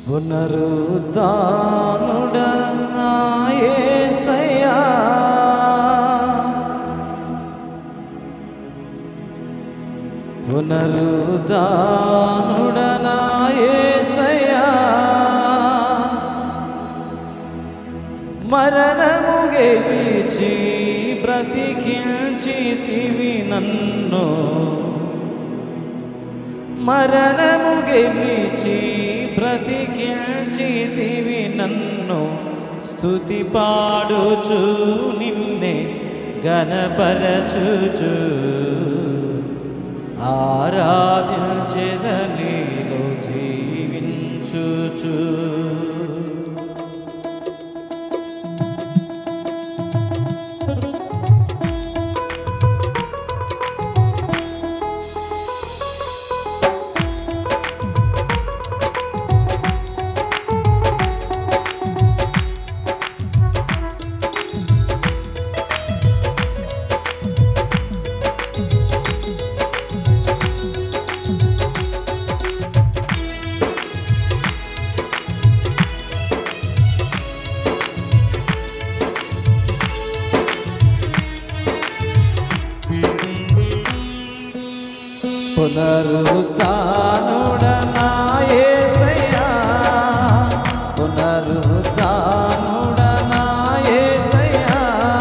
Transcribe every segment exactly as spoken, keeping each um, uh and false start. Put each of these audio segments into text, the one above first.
పునరుద్ధానుడా నా యేసయ్యా పునరుద్ధానుడా నా యేసయ్యా మరణము గెలిచి బ్రతికించితివి నన్ను మరణము గెలిచి బ్రతికించితివి నన్ను స్తుతి పాడుచు నిన్నే గణపరచుచు ఆరాధించెదనిలో జీవించుచు పునరుద్ధానుడా నా యేసయ్యా పునరుద్ధానుడా నా యేసయ్యా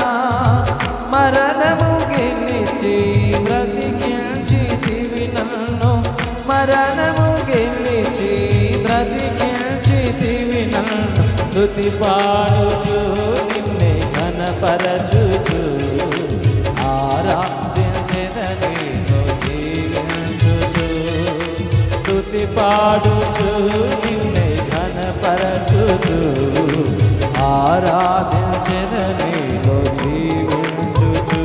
మరణము గెలిచి బ్రతికించితివి నన్ను మరణము గెలిచి బ్రతికించితివి నన్ను స్తుతి పాడుచు నిన్నే ఘనపరచుచు ఆరాధించెదనిలో స్తుతి పాడుచు నిన్నే ఘనపరచుచు ఆరాధించెదనిలో జీవించుచు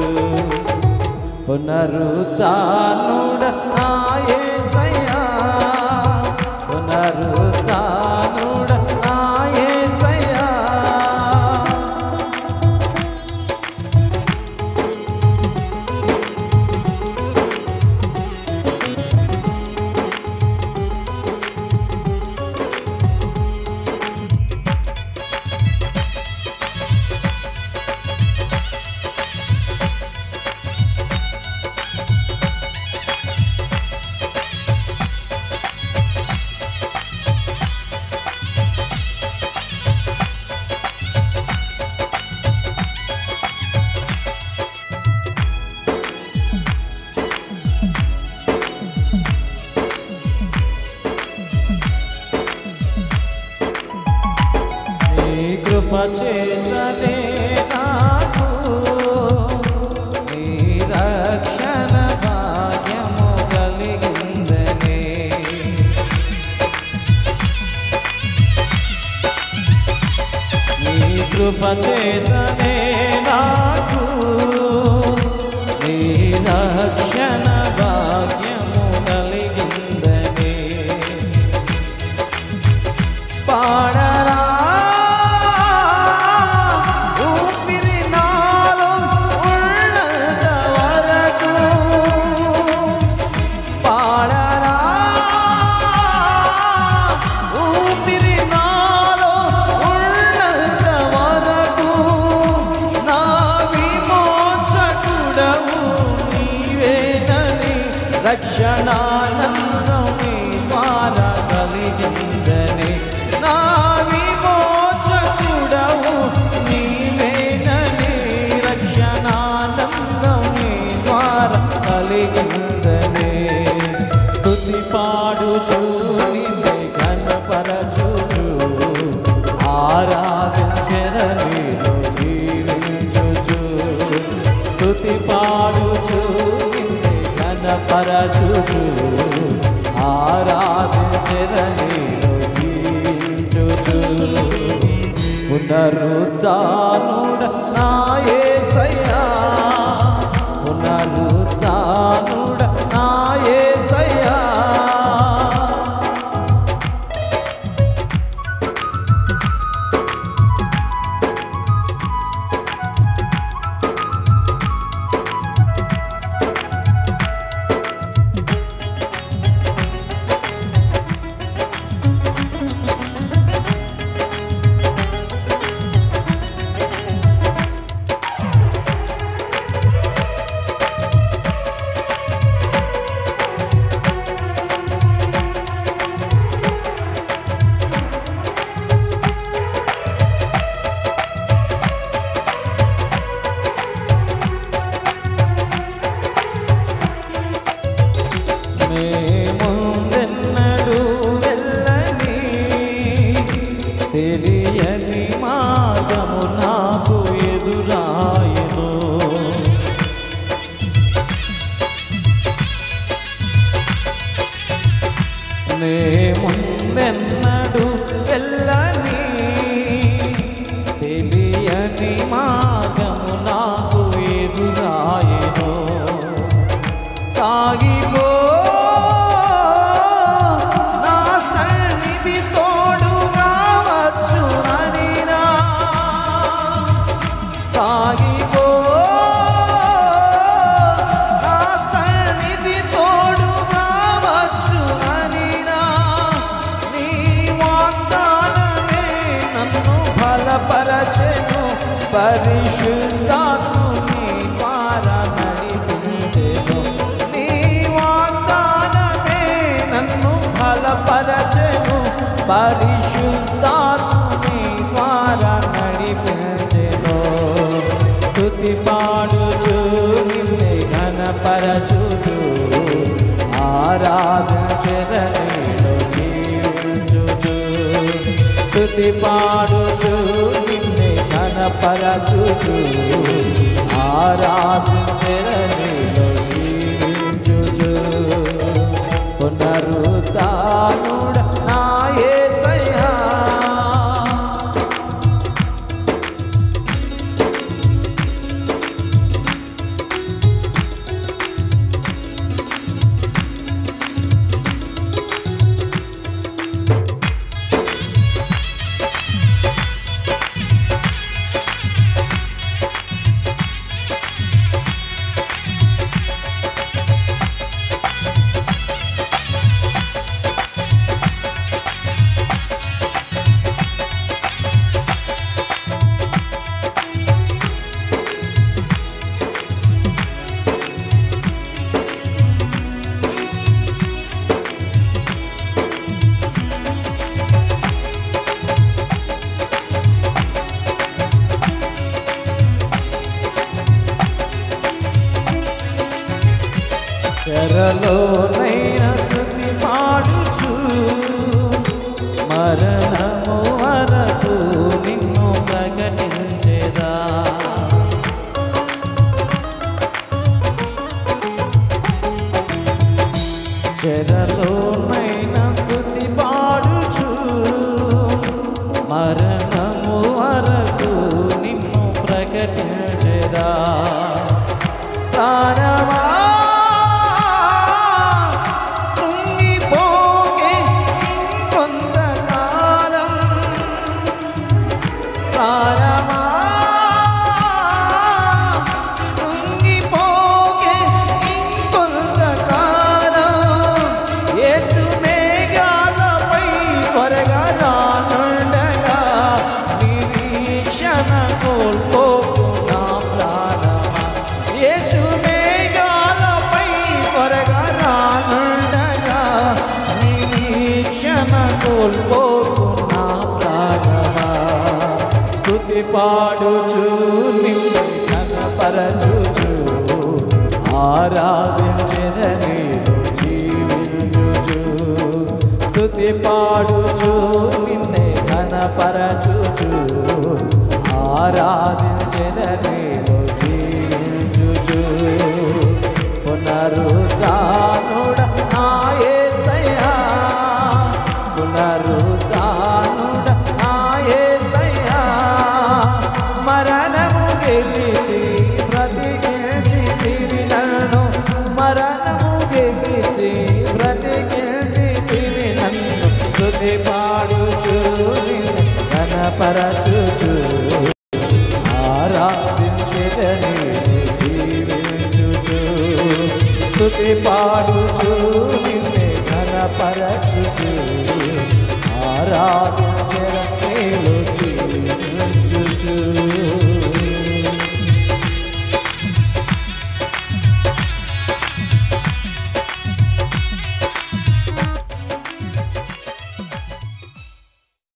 పునరుద్ధానుడా నా యేసయ్యా పునరుద్ధానుడా నా యేసయ్యా కృపచేతనే నాకు నీ రక్షణ భాగ్యము కలిగిందనే నీ కృపచేతనే నాకు నీ రక్షణ భాగ్యము కలిగిందనే పాడరా రక్షణానందం నీ ద్వారా కలిగిందని నా విమోచకుడవు నీవేనని రక్షణానందం నీ ద్వారా కలిగిందని స్తుతి పాడుచు నిన్నే ఘనపరచుచు ఆరాధించెదనిలో జీవించుచు స్తుతి పాడుచు పరచుచు ఆరాధించెదనిలో జీవించుచు పునరుద్ధానుడా నా యేసయ్యా పునరుద్ధానుడా నా యేసయ్యా నే ముందెన్నడు వెళ్ళని తెలియని మార్గము నాకు ఎదురాయెను. సాగిపో నా సన్నిధి తోడుగా వచ్చునని నా సాగిపో నా సన్నిధి తోడుగా వచ్చునని నా నీ వాగ్దానమే నన్ను బలపరచెను. పరిశుద్ధాత్ముని ద్వారా నడిపించెను. నీ వాగ్దానమే నన్ను బలపరచెను. పరిశుద్ధాత్ముని ద్వారా నడిపించెను. స్తుతి పాడుచు నిన్నే ఘనపరచుచు ఆరాధించెదనిలో జీవించుచు. స్తుతి పాడుచు నిన్నే ఘనపరచుచు ఆరాధించెదనిలో జీవించుచు. పునరుత్థానుడ నా యేసయ్యా చెరలోనైన స్తుతి పాడుచు మరణము వరకు నిన్ను ప్రకటించెదా. చెరలోనైన స్తుతి పాడుచు మరణము వరకు నిన్ను ప్రకటించెదా. ప్రాణమా స్తుతి పాడుచు నిన్ను ఘనపరచుచు ఆరాధించెదనిలో జీవించుచు. స్తుతి పాడుచు నిన్నే ఘనపరచుచు ఆరాధించెదనిలో జీవించుచు. పునరుత్థానుడ నా యేసయ్యా పునరుత్థానుడ నా యేసయ్యా మరణము గెలిచి బ్రతికించితివి నన్ను. మరణము గెలిచి బ్రతికించితివి నన్ను. స్తుతి పాడుచు నిన్ను ఘనపరచుచు ఆరాధించెదనిలో జీవించుచు. స్తుతి పాడుచు నిన్నే ఘనపరచుచు ఆరాధించెదనిలో